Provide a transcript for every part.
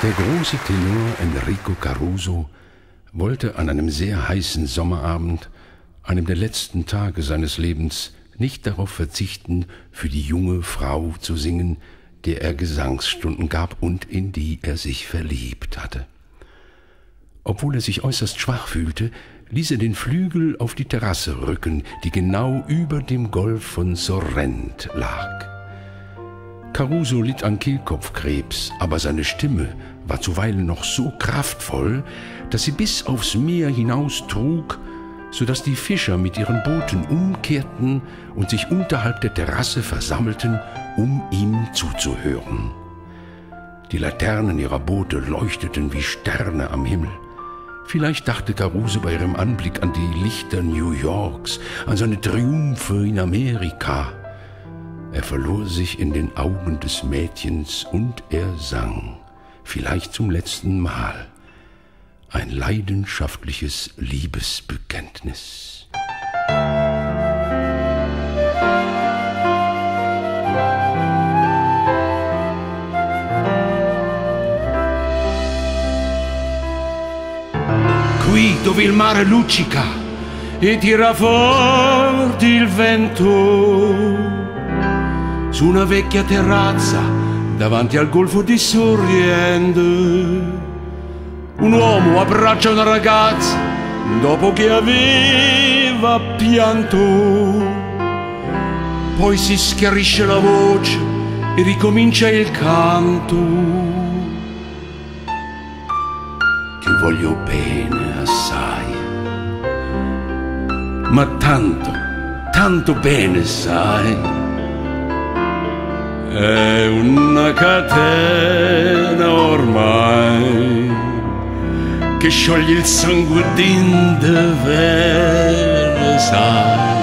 Der große Tenor Enrico Caruso wollte an einem sehr heißen Sommerabend, einem der letzten Tage seines Lebens, nicht darauf verzichten, für die junge Frau zu singen, der er Gesangsstunden gab und in die er sich verliebt hatte. Obwohl er sich äußerst schwach fühlte, ließ er den Flügel auf die Terrasse rücken, die genau über dem Golf von Sorrent lag. Caruso litt an Kehlkopfkrebs, aber seine Stimme war zuweilen noch so kraftvoll, dass sie bis aufs Meer hinaus trug, so dass die Fischer mit ihren Booten umkehrten und sich unterhalb der Terrasse versammelten, um ihm zuzuhören. Die Laternen ihrer Boote leuchteten wie Sterne am Himmel. Vielleicht dachte Caruso bei ihrem Anblick an die Lichter New Yorks, an seine Triumphe in Amerika. Er verlor sich in den Augen des Mädchens und er sang, vielleicht zum letzten Mal, ein leidenschaftliches Liebesbekenntnis. Qui dove il mare luccica e tira forte il vento, su una vecchia terrazza davanti al golfo di Sorrento, un uomo abbraccia una ragazza dopo che aveva pianto, poi si schiarisce la voce e ricomincia il canto. Ti voglio bene assai, ma tanto, tanto bene, sai. È una catena ormai che scioglie il sangue d'inverno, sai.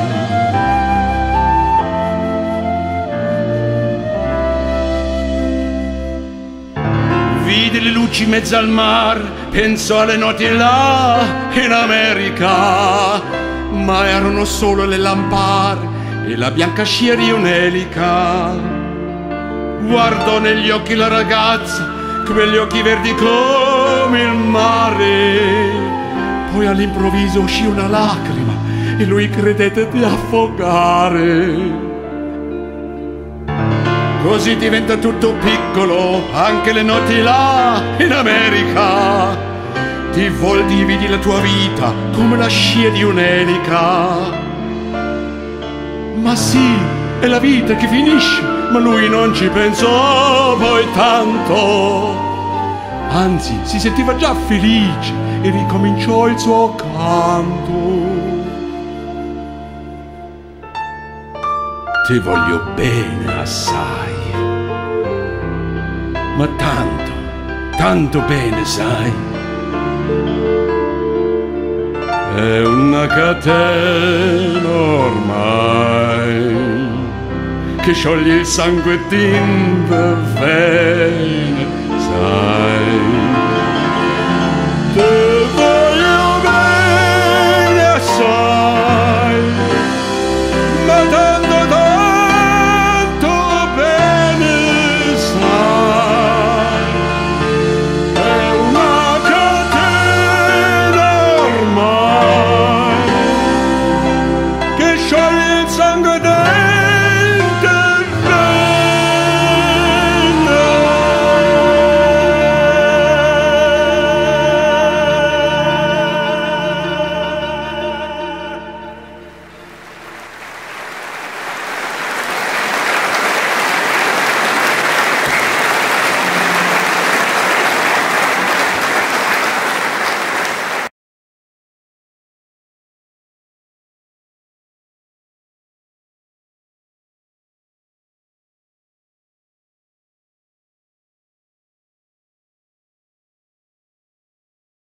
Vide le luci in mezzo al mar, pensò alle notti là in America, ma erano solo le lampade e la bianca scia di un'elica. Guardò negli occhi la ragazza, quegli occhi verdi come il mare, poi all'improvviso uscì una lacrima e lui credette di affogare. Così diventa tutto piccolo, anche le notti là in America. Ti dividi la tua vita come la scia di un'elica. Ma sì, è la vita che finisce, ma lui non ci pensò poi tanto. Anzi, si sentiva già felice e ricominciò il suo canto. Ti voglio bene assai, ma tanto, tanto bene, sai. È una catena ormai che scioglie il sangue d'inverno.